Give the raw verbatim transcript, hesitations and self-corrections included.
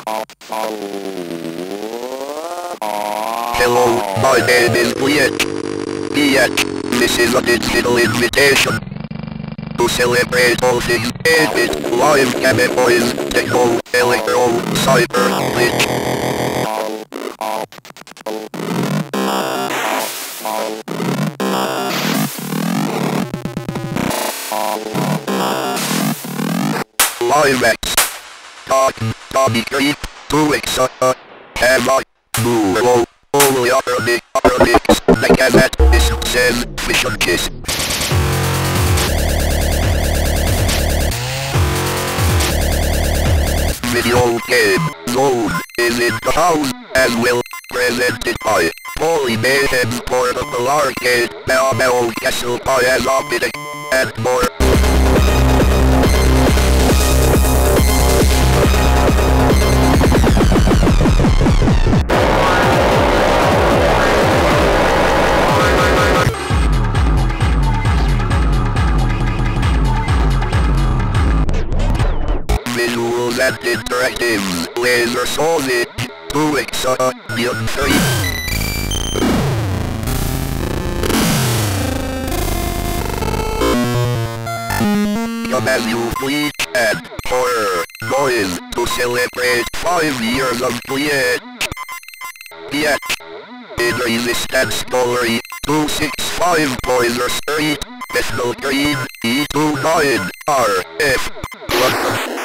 Hello, my name is GLeEeTcH. This is a digital invitation to celebrate all things eight bit, live Gameboys, Techno, Electro, Cyber, Glitch. Live X. Talk, Tommy Creep, two X, uh, have I, Move, Oliotronix, the Gazette, this says, Vision Kiss. Videogamezone is in the house, as well, presented by Holy Mayhem's Portable Arcade, Bell Bell Castle by Azombitic, and more. Visuals and interactives, laser solid, two X, uh, Neon three. Come as you bleach and horror, noise, to celebrate five years of GLeEeTcH. GLeEeTcH. In Resistance Story, two sixty-five Boiser Street, Bethnal Green, E twenty-nine, R F. London.